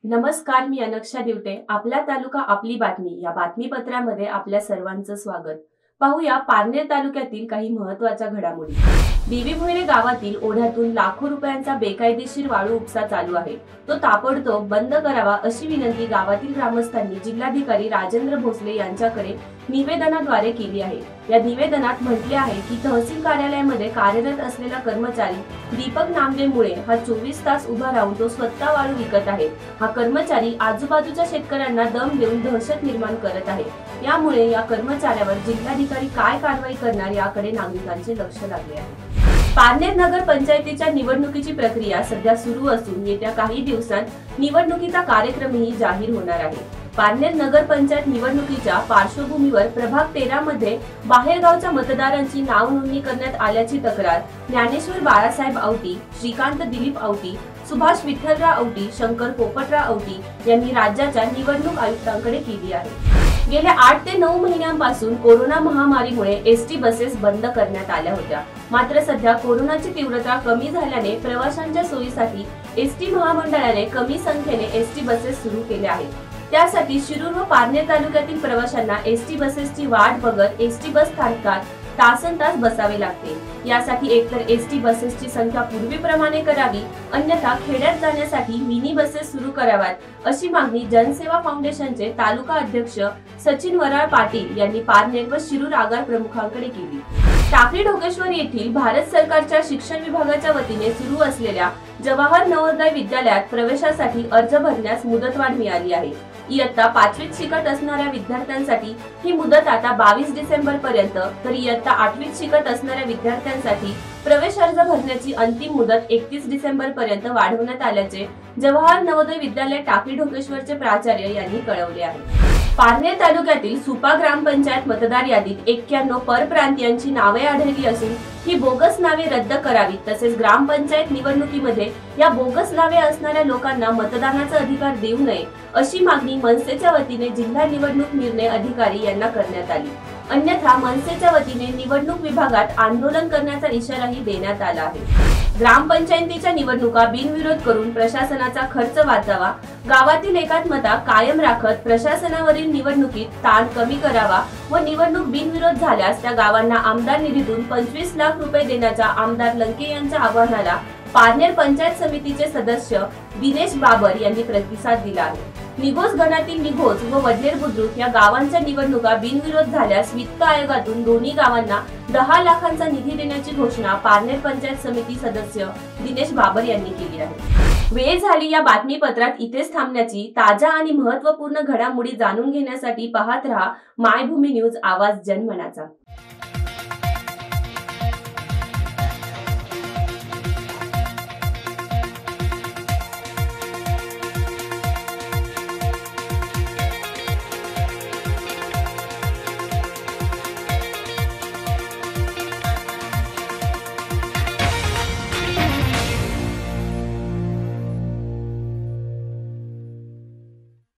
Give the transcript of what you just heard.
नमस्कार, मी अनक्षा दिवटे. आपला तालुका आपली बातमी या बातमीपत्रामध्ये आपल्या सर्वांचं स्वागत. पाहूया पारनेर तालुक्यातील काही महत्त्वाच्या घडामोडी. बीबी भोईरे गावातील ओढ्यातून लाखो रुपयांचा बेकायदेशीर वाळू उपसा चालू आहे. तो ताबडतोब बंद करावा अशी विनंती गावातील ग्रामस्थांनी जिल्हाधिकारी राजेंद्र भोसले यांच्याकडे निवेदनाद्वारे केली आहे. या निवेदनात म्हटले आहे की तहसील कार्यालयामध्ये कार्यरत असलेला कर्मचारी दीपक नामदेवमुळे हा 24 तास उभा राहून तो स्वतः वाळू विकत आहे. हा कर्मचारी आजूबाजूच्या शेतकऱ्यांना दम देऊन दहशत निर्माण करत आहे. यामुळे या कर्मचाऱ्यावर जिल्हाधिकारी काय कारवाई करणार याकडे नागरिकांचे लक्ष लागले आहे. पारनेर नगर पंचायतीच्या निवडणुकीची प्रक्रिया सध्या सुरू असून येत्या काही दिवसांत निवडणुकीचा कार्यक्रमही जाहीर होणार आहे. पारनेर नगर पंचायत निवडणुकीच्या पार्श्वभूमीवर प्रभाग 13 मध्ये बाहेरगावच्या मतदारांची नाव नोंदणी करण्यात आल्याची तक्रार ज्ञानेश्वर बाळासाहेब आवटी, श्रीकांत दिलीप आवटी, सुभाष विठ्ठलराव आवटी, शंकर पोपटराव आवटी यांनी राज्याच्या निवडणूक आयुक्तांकडे केली आहे. गेल्या 8 ते 9 महिन्यांपासून कोरोना महामारीमुळे एसटी बसेस बंद करण्यात आल्या होत्या. मात्र सध्या कोरोनाची तीव्रता कमी झाल्याने प्रवाशांच्या सोयीसाठी एसटी महामंडळाने कमी संख्येने एसटी बसेस सुरू केल्या आहेत. त्यासाठी शिरूर व पारनेर तालुक्यातील प्रवाशांना एसटी बसेसची वाट बघत एसटी बस स्थानकात तासनतास बसावे लागते. यासाठी एकतर एसटी बसेसची संख्या पूर्वीप्रमाणे करावी, अन्यथा खेड्यात जाण्यासाठी मिनी बसेस सुरू कराव्यात अशी मागणी जनसेवा फाउंडेशनचे तालुका अध्यक्ष सचिन वराळ पाटील यांनी पारनेर व शिरूर आगार प्रमुखांकडे केली. टाकळी ढोकेश्वर येथील भारत सरकारच्या शिक्षण विभागाच्या वतीने सुरू असलेल्या जवाहर नवोदय विद्यालयात प्रवेशासाठी अर्ज भरण्यास मुदतवाढ मिळाली आहे. इयत्ता 5वीत शिकत असणाऱ्या विद्यार्थ्यांसाठी ही मुदत आता 22 डिसेंबर पर्यंत, तर इयत्ता 8वीत शिकत असणाऱ्या विद्यार्थ्यांसाठी प्रवेश अर्ज भरण्याची अंतिम मुदत 31 डिसेंबर पर्यंत वाढवण्यात आल्याचे जवाहर नवोदय विद्यालय टाकळी ढोकेश्वरचे प्राचार्य यांनी कळवले आहे. पारनेर तालुक्यातील सुपा ग्रामपंचायत मतदार यादीत 91 परप्रांतीयांची नावे आढळली असून ही बोगस नावे रद्द करावीत, तसेच ग्रामपंचायत निवडणुकीमध्ये या बोगस नावे असणाऱ्या लोकांना मतदानाचा अधिकार देऊ नये अशी मागणी मनसेच्या वतीने जिल्हा निवडणूक निर्णय अधिकारी यांना करण्यात आली. अन्यथा मनसेच्या वतीने निवडणूक विभागात आंदोलन करण्याचा इशाराही देण्यात आला आहे. ग्रामपंचायतीच्या निवडणुका बिनविरोध करून प्रशासनाचा खर्च वाचावा, गावातील एकात्मता कायम राखत प्रशासनावरील निवडणुकीत ताण कमी करावा व निवडणूक बिनविरोध झाल्यास त्या गावांना आमदार निधीतून 25 लाख रुपये देण्याच्या आमदार लंके यांच्या आवाहनाला पारनेर पंचायत समितीचे सदस्य दिनेश बाबर यांनी प्रतिसाद दिला आहे. निघोज गणातील निघोज व वडनेर बुद्रुक या गावांच्या निवडणुका बिनविरोध झाल्यास वित्त आयोगातून दोन्ही गावांना 10 लाखांचा निधी देण्याची घोषणा पारनेर पंचायत समिती सदस्य दिनेश बाबर यांनी केली आहे. वेळ झाली या बातमीपत्रात इथेच थांबण्याची. ताज्या आणि महत्त्वपूर्ण घडामोडी जाणून घेण्यासाठी पाहत रहा मायभूमी न्यूज, आवाज जनमनाचा.